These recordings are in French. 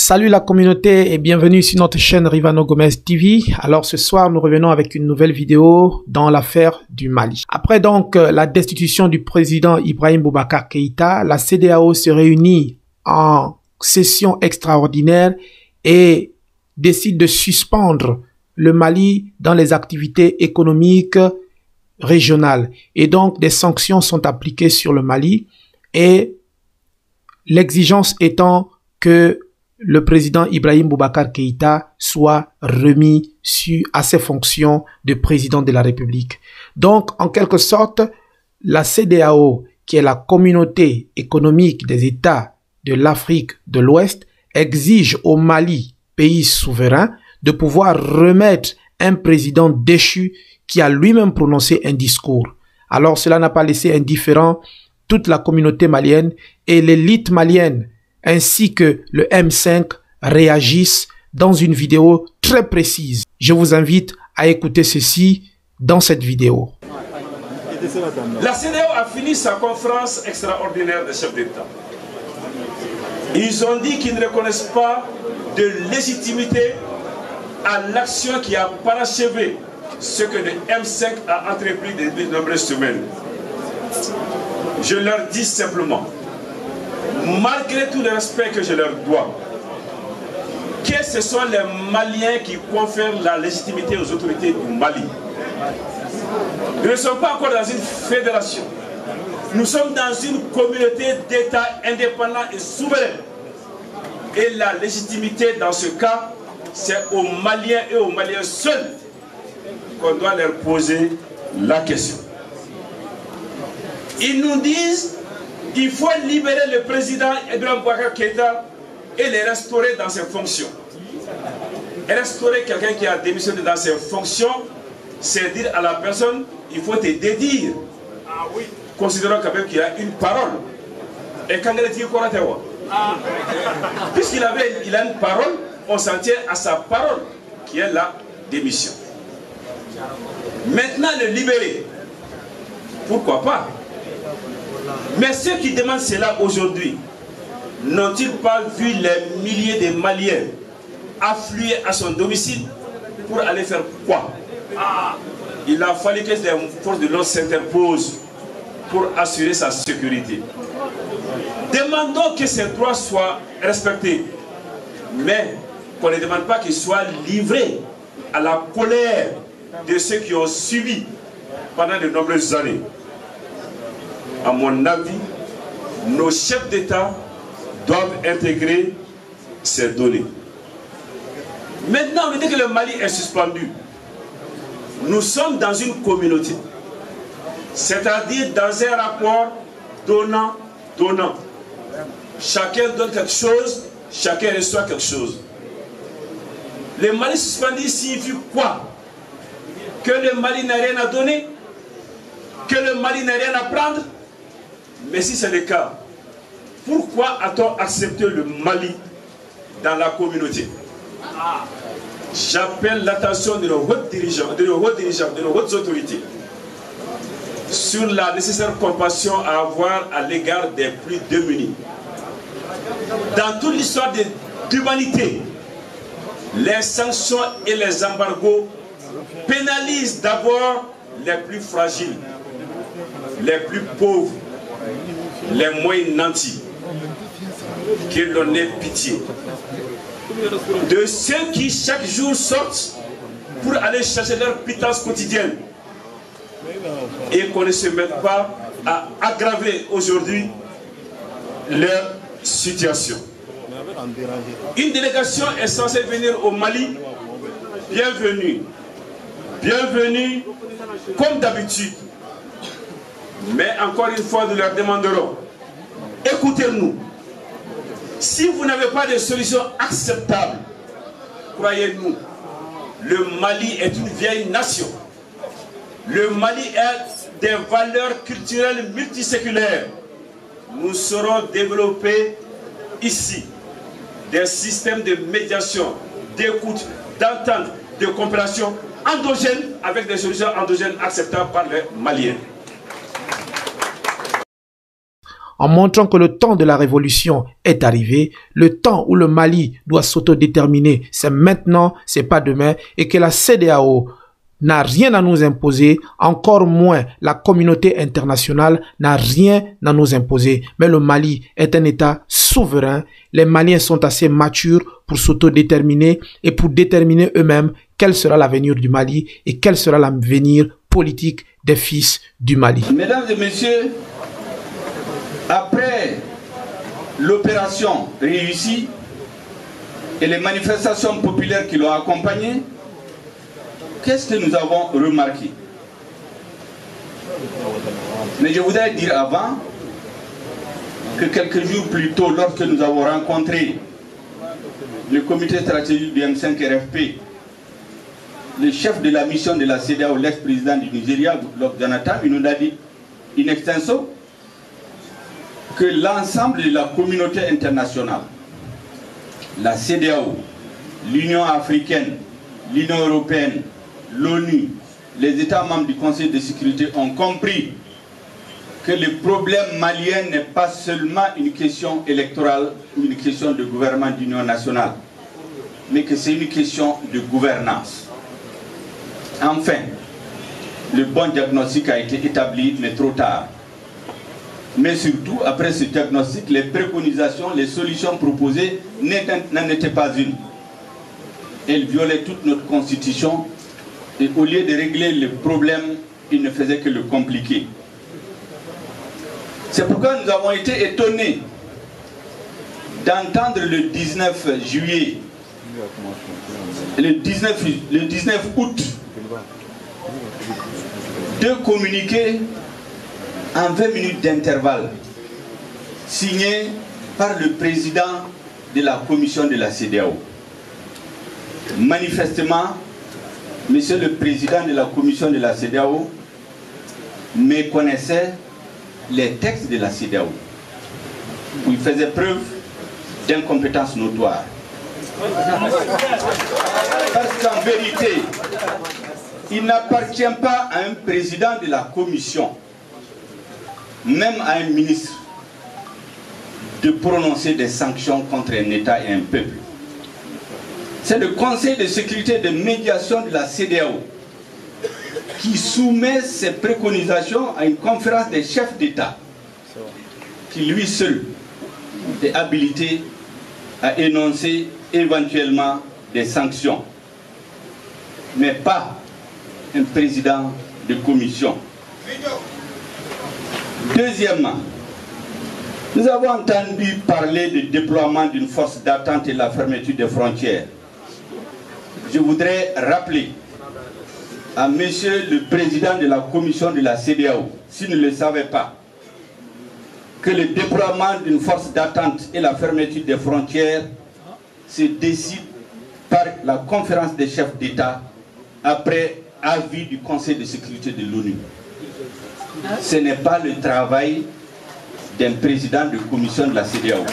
Salut la communauté et bienvenue sur notre chaîne Rivano Gomez TV. Alors ce soir, nous revenons avec une nouvelle vidéo dans l'affaire du Mali. Après donc la destitution du président Ibrahim Boubacar Keïta, la CEDEAO se réunit en session extraordinaire et décide de suspendre le Mali dans les activités économiques régionales. Et donc des sanctions sont appliquées sur le Mali et l'exigence étant que le président Ibrahim Boubacar Keïta soit remis à ses fonctions de président de la République. Donc, en quelque sorte, la CEDEAO, qui est la communauté économique des États de l'Afrique de l'Ouest, exige au Mali, pays souverain, de pouvoir remettre un président déchu qui a lui-même prononcé un discours. Alors, cela n'a pas laissé indifférent toute la communauté malienne et l'élite malienne, ainsi que le M5 réagissent dans une vidéo très précise. Je vous invite à écouter ceci dans cette vidéo. La CEDEAO a fini sa conférence extraordinaire des chefs d'État. Ils ont dit qu'ils ne reconnaissent pas de légitimité à l'action qui a parachevé ce que le M5 a entrepris depuis de nombreuses semaines. Je leur dis simplement, malgré tout le respect que je leur dois, que ce sont les Maliens qui confèrent la légitimité aux autorités du Mali. Nous ne sommes pas encore dans une fédération. Nous sommes dans une communauté d'États indépendants et souverains. Et la légitimité dans ce cas, c'est aux Maliens et aux Maliens seuls qu'on doit leur poser la question. Ils nous disent il faut libérer le président Ibrahim Boubacar Keïta et le restaurer dans ses fonctions. Et restaurer quelqu'un qui a démissionné dans ses fonctions, c'est dire à la personne, il faut te dédire. Ah oui. Considérons quand même qu'il a une parole. Et quand il dit puisqu'il a une parole, on s'en tient à sa parole, qui est la démission. Maintenant, le libérer. Pourquoi pas? Mais ceux qui demandent cela aujourd'hui, n'ont-ils pas vu les milliers de Maliens affluer à son domicile pour aller faire quoi? Il a fallu que les forces de l'ordre s'interposent pour assurer sa sécurité. Demandons que ces droits soient respectés, mais qu'on ne demande pas qu'ils soient livrés à la colère de ceux qui ont subi pendant de nombreuses années. À mon avis, nos chefs d'État doivent intégrer ces données. Maintenant, on dit que le Mali est suspendu. Nous sommes dans une communauté, c'est-à-dire dans un rapport donnant-donnant. Chacun donne quelque chose, chacun reçoit quelque chose. Le Mali suspendu signifie quoi? Que le Mali n'a rien à donner? Que le Mali n'a rien à prendre? Mais si c'est le cas, pourquoi a-t-on accepté le Mali dans la communauté? J'appelle l'attention de nos hauts dirigeants, de nos hautes autorités sur la nécessaire compassion à avoir à l'égard des plus démunis. Dans toute l'histoire de l'humanité, les sanctions et les embargos pénalisent d'abord les plus fragiles, les plus pauvres, les moins nantis. Que l'on ait pitié de ceux qui chaque jour sortent pour aller chercher leur pitance quotidienne et qu'on ne se mette pas à aggraver aujourd'hui leur situation. Une délégation est censée venir au Mali. Bienvenue. Bienvenue comme d'habitude. Mais encore une fois, nous leur demanderons, écoutez-nous. Si vous n'avez pas de solution acceptable, croyez-nous, le Mali est une vieille nation. Le Mali est des valeurs culturelles multiséculaires. Nous saurons développer ici des systèmes de médiation, d'écoute, d'entente, de coopération endogène avec des solutions endogènes acceptables par les Maliens. en montrant que le temps de la révolution est arrivé, le temps où le Mali doit s'autodéterminer, c'est maintenant, c'est pas demain, et que la CEDEAO n'a rien à nous imposer, encore moins la communauté internationale n'a rien à nous imposer. Mais le Mali est un État souverain. Les Maliens sont assez matures pour s'autodéterminer et pour déterminer eux-mêmes quel sera l'avenir du Mali et quel sera l'avenir politique des fils du Mali. Mesdames et messieurs, après l'opération réussie et les manifestations populaires qui l'ont accompagnée, qu'est-ce que nous avons remarqué? Mais je voudrais dire avant que quelques jours plus tôt, lorsque nous avons rencontré le comité stratégique du M5 RFP, le chef de la mission de la CEDEAO, l'ex-président du Nigeria, Goodluck Jonathan, il nous a dit in extenso que l'ensemble de la communauté internationale, la CEDEAO, l'Union africaine, l'Union européenne, l'ONU, les États membres du Conseil de sécurité ont compris que le problème malien n'est pas seulement une question électorale ou une question de gouvernement d'union nationale, mais que c'est une question de gouvernance. Enfin, le bon diagnostic a été établi, mais trop tard. Mais surtout, après ce diagnostic, les préconisations, les solutions proposées n'en étaient pas une. Elles violaient toute notre constitution et au lieu de régler le problème, ils ne faisaient que le compliquer. C'est pourquoi nous avons été étonnés d'entendre le 19 juillet, le 19 août, deux communiqués en 20 minutes d'intervalle, signés par le président de la commission de la CEDEAO. Manifestement, monsieur le président de la commission de la CEDEAO méconnaissait les textes de la CEDEAO, où il faisait preuve d'incompétence notoire. Parce qu'en vérité, il n'appartient pas à un président de la commission, même à un ministre, de prononcer des sanctions contre un État et un peuple. C'est le Conseil de sécurité et de médiation de la CEDEAO qui soumet ses préconisations à une conférence des chefs d'État, qui lui seul est habilité à énoncer éventuellement des sanctions, mais pas un président de commission. Deuxièmement, nous avons entendu parler du déploiement d'une force d'attente et de la fermeture des frontières. Je voudrais rappeler à monsieur le président de la commission de la CEDEAO, s'il ne le savait pas, que le déploiement d'une force d'attente et la fermeture des frontières se décide par la conférence des chefs d'État après avis du Conseil de sécurité de l'ONU. Ce n'est pas le travail d'un président de commission de la CEDEAO.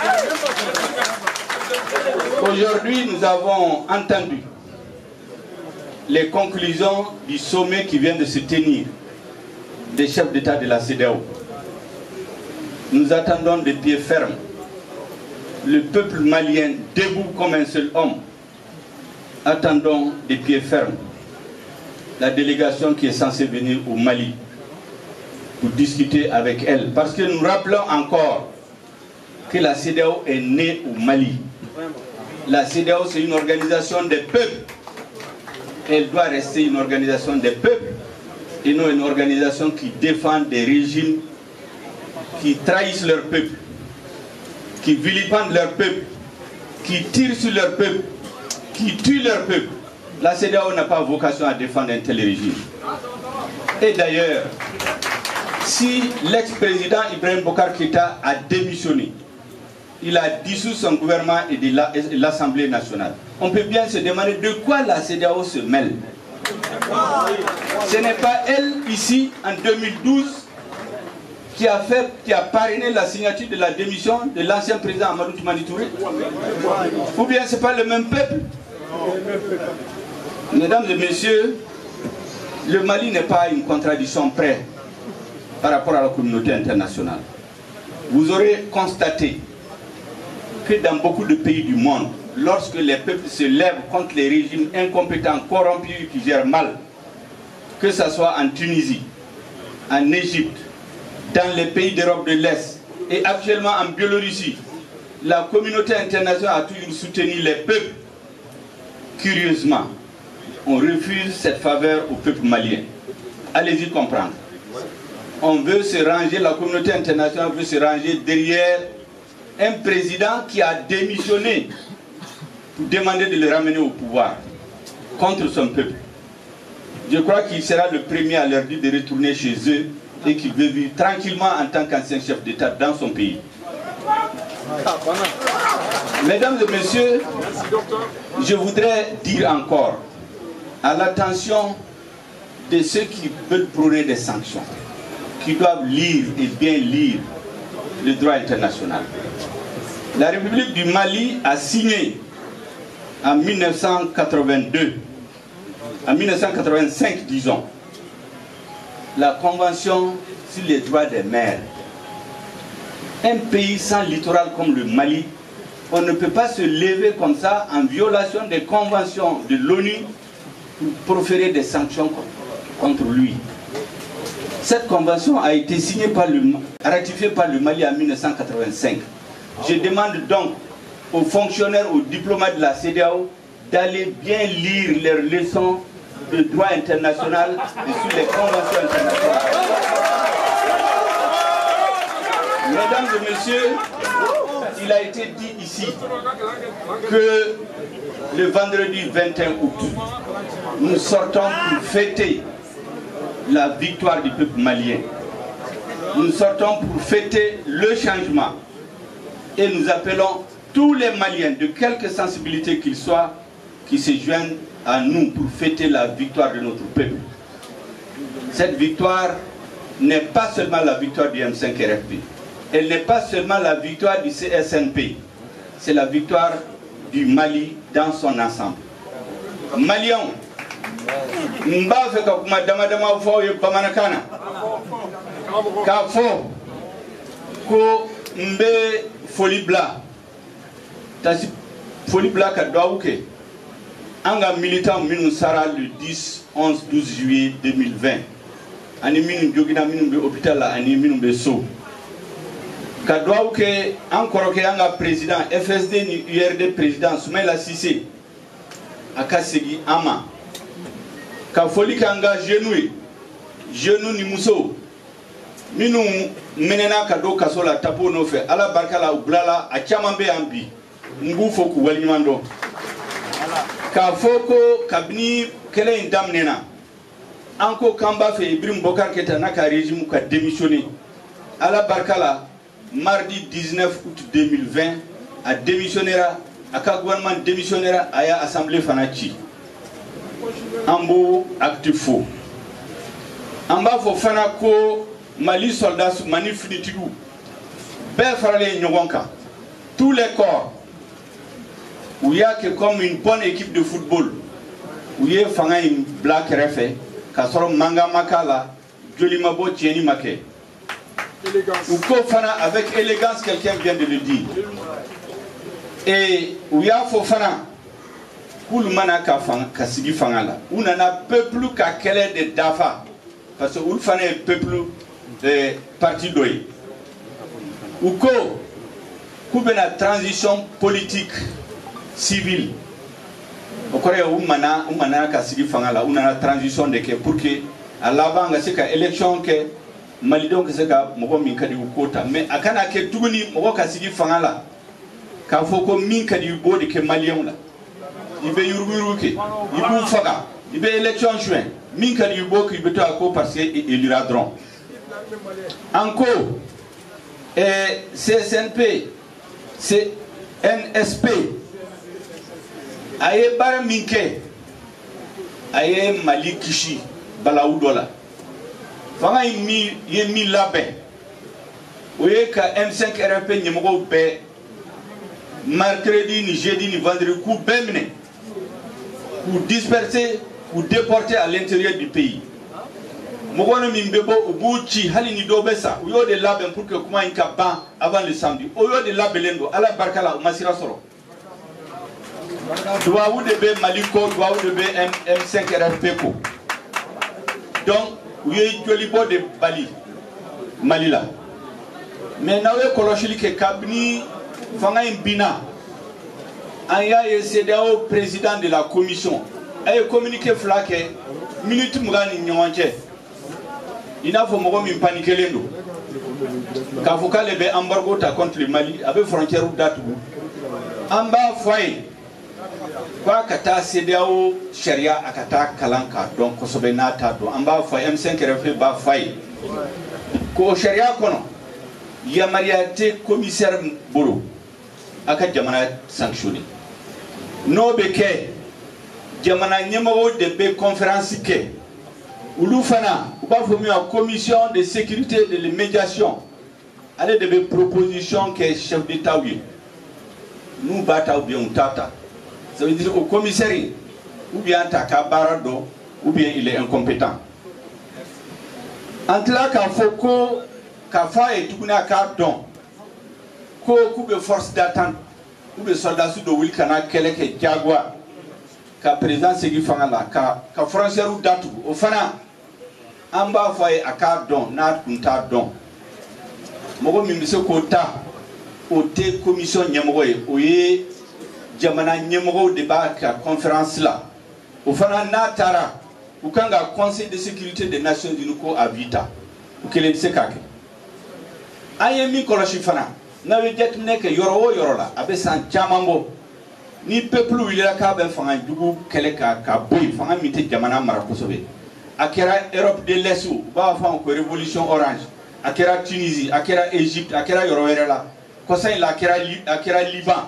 Aujourd'hui, nous avons entendu les conclusions du sommet qui vient de se tenir des chefs d'État de la CEDEAO. Nous attendons de pied ferme le peuple malien debout comme un seul homme. Attendons de pied ferme la délégation qui est censée venir au Mali pour discuter avec elle. Parce que nous rappelons encore que la CEDEAO est née au Mali. La CEDEAO, c'est une organisation des peuples. Elle doit rester une organisation des peuples et non une organisation qui défend des régimes qui trahissent leur peuple, qui vilipendent leur peuple, qui tirent sur leur peuple, qui tuent leur peuple. La CEDEAO n'a pas vocation à défendre un tel régime. Et d'ailleurs, si l'ex-président Ibrahim Boubacar Keïta a démissionné, il a dissous son gouvernement et de l'Assemblée nationale, on peut bien se demander de quoi la CEDEAO se mêle. Ce n'est pas elle, ici, en 2012, qui a parrainé la signature de la démission de l'ancien président Amadou Toumani Touré? Ou bien ce n'est pas le même peuple? Mesdames et messieurs, le Mali n'est pas une contradiction près par rapport à la communauté internationale. vous aurez constaté que dans beaucoup de pays du monde, lorsque les peuples se lèvent contre les régimes incompétents, corrompus, qui gèrent mal, que ce soit en Tunisie, en Égypte, dans les pays d'Europe de l'Est et actuellement en Biélorussie, la communauté internationale a toujours soutenu les peuples. Curieusement, on refuse cette faveur au peuple malien. Allez-y comprendre. On veut se ranger, la communauté internationale veut se ranger derrière un président qui a démissionné pour demander de le ramener au pouvoir contre son peuple. Je crois qu'il sera le premier à leur dire de retourner chez eux et qu'il veut vivre tranquillement en tant qu'ancien chef d'État dans son pays. Mesdames et messieurs, je voudrais dire encore à l'attention de ceux qui veulent prôner des sanctions, qui doivent lire et bien lire le droit international. La République du Mali a signé en 1982, en 1985 disons, la Convention sur les droits des mers. Un pays sans littoral comme le Mali, on ne peut pas se lever comme ça en violation des conventions de l'ONU pour proférer des sanctions contre lui. Cette convention a été signée ratifiée par le Mali en 1985. Je demande donc aux fonctionnaires, aux diplomates de la CEDEAO d'aller bien lire leurs leçons de droit international et sur les conventions internationales. Mesdames et messieurs, il a été dit ici que le vendredi 21 août, nous sortons pour fêter la victoire du peuple malien. Nous sortons pour fêter le changement et nous appelons tous les Maliens, de quelque sensibilité qu'ils soient, qui se joignent à nous pour fêter la victoire de notre peuple. Cette victoire n'est pas seulement la victoire du M5-RFP, elle n'est pas seulement la victoire du CSNP, c'est la victoire du Mali dans son ensemble. Maliens, mba fait kuma dama dama fo ye bamanakana ka fo ko mbe folibla tasi folibla ka dawuke anga militant minu sara le 10 11 12 juillet 2020 ani minu jogina minu be hôpital la ani minu be so ka dawuke encore ke anga président FSD ni URD président Soumaïla Cissé akasegi ama ka foli kanga genou ni muso minu menena ka do kasola tapo no fe ala barkala ublala a chaman be ambi ngu foku walimando ka foko kabni kele indamnena anko kamba fe Ibrahim Bokar Keita na ka régime ka démissionné ala barkala mardi 19 août 2020 a démissionnera aka gouvernement démissionnera aya assemblée fanachi ambo actifo amba fo fana ko Mali soldats manifinitigou be farale nyogonka tous les corps où il y a que comme une bonne équipe de football où il y a fanga une black refe kasoro manga makala jolima bo tieni make ou ko fana avec élégance, quelqu'un vient de le dire, et où il y a fo fana Koul manaka kasigi fangala. On n'en a peuple qu'à quel est de Dafa. Parce que on fait peuple de parti d'Oye. Ou ko la transition politique civile. Au Korea on mana kasigi fangala. On a la transition de que pour que à l'avant c'est que élection que Malidon que c'est que moko minkadi ukota. Mais akana ke tuguni moko kasigi fangala. Ka foko minkadi ubodi ke Malien la. Il veut yururuke, il veut faga, il veut élection juin. Minka du beau qui veut à parce qu'il ira dron. Encore, CSNP, c'est NSP. Aye bar minke, aye Mali Kishi, Balaoudola. Fanga mi labé. Oye ka M5 RFP numéro B. Mercredi, ni jeudi, ni vendredi, coup bémine. Pour disperser, pour déporter à l'intérieur du pays. Mogono Mimbebo, Ubuchi, Halini Dobesa, ou yo de labem pour que comment il ban avant le samedi. Ou yo de labelendo, à la Barkala, Masira Soro. Doua ou de B Maliko, doua ou de B M5 RFPco. Donc, oui, Jolibo de Bali, Malila. Mais nous avons coloché que Kabni Fanga Mbina, Aya et CDAO président de la commission, a communiqué flaqué, minute Mugani Nyonche. Il n'a pas de paniquer les nous. Quand vous avez un embargo contre le Mali, avec frontière ou date, Amba Foy, quoi Kata CDAO, Sharia, Akata, Kalanka, donc Kosobenata, Amba Foy, M5 RFP, Ba Foy. Ko Sharia Kono. Il y a mariaté commissaire Bolo aka jamana sanctionné no beke jamana nyamao de be conférence ke ulu fana uba fomi a commission de sécurité et de médiation allez de propositions que chef d'état oui nous bata ou bien tata ça veut dire au commissaire ou bien taka barado ou bien il est incompétent entre là quand faut Kafa et tout n'a qu'à don. Ko coupe force d'attente. Ou de soldats sous de Wilkana, Kelek Jaguar. Ka président Segui Fangala, ka frontière ou datu. Au Fana, Amba Faye à qu'à don, n'a kunta don. Mogo Mimise Kota, au té commission Niamoye, oye, Jamana Niamoro débat à conférence là. Au Fana Natara, ou quand le Conseil de sécurité des Nations Unies à Vita. Ou qu'elle est sekake. Ayemi koloshi fana na wejet nek yoro la abe san chamambo ni peuple wila ka ben fanga dugu kele ka boy fanga mité jamana mara kosobe akera Europe de l'Est ba fa ko révolution orange akera Tunisie akera Égypte akera yoro la kosain la akera Liban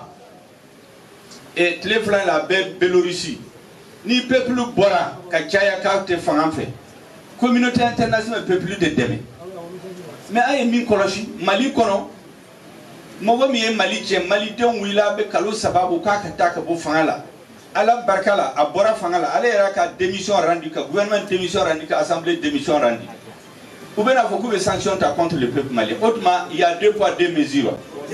et tlefla la Biélorussie ni peuple bora ka chaya ka te fanga fait communauté internationale peuple de demain. Mais aye min koloshi Mali kono mogo mi Mali je Mali den wila be kalo sababu ka taka bo fangala ala barkala abora fangala ala era ka démission rendu ka gouvernement démission rendu ka assemblée démission rendu ou bien faut que les sanctions contre le peuple malien autrement il y a 2 poids 2 mesures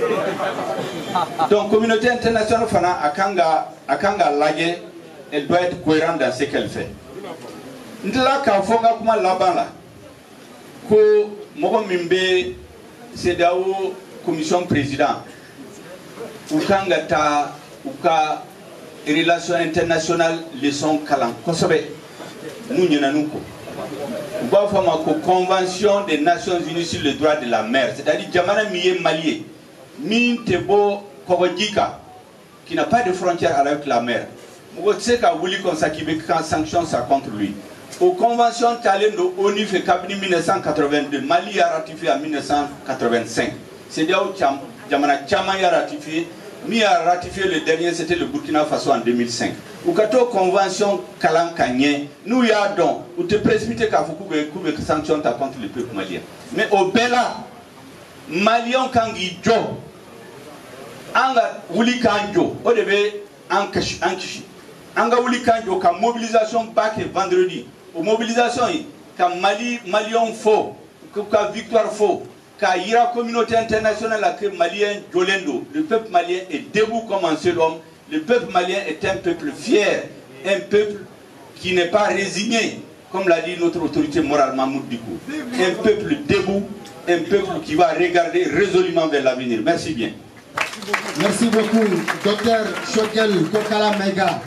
donc communauté internationale fana akanga lage elle doit être cohérente dans ce qu'elle fait ndla ka fonga kuma labala ko Mogo Mimbe CEDEAO commission président ou kangata ou ka relations internationales leçon kalan kosobe nous nyenanuko ou ba fama ko convention des Nations Unies sur le droit de la mer c'est-à-dire jamana miye malié min tebo kogojika qui n'a pas de frontière avec la mer mogo tseka wuli kon sakibe kan sanction ça contre lui. Aux conventions Talendo ONU fait Kabini 1982, Mali a ratifié en 1985. C'est là où Jamana Chama a ratifié, Mi a ratifié le dernier, c'était le Burkina Faso en 2005. Ou kato convention Kalan Kanye, nous y a donc, ou te précipiter qu'à Foukou que sanction contre le peuple malien. Mais au Bela, Malien Kangi Jo, Anga Wuli Kanjo, au début Ankishi, Anga Wuli Kanjo, ka mobilisation bac vendredi. Aux mobilisations, quand Malion faux, quand victoire faux, quand il y a la communauté internationale, que Malien Jolendo, le peuple malien est debout comme un seul homme. Le peuple malien est un peuple fier, un peuple qui n'est pas résigné, comme l'a dit notre autorité morale Mahmoud Dikou. Un peuple debout, un peuple qui va regarder résolument vers l'avenir. Merci bien. Merci beaucoup, Dr Choguel Kokala Mega.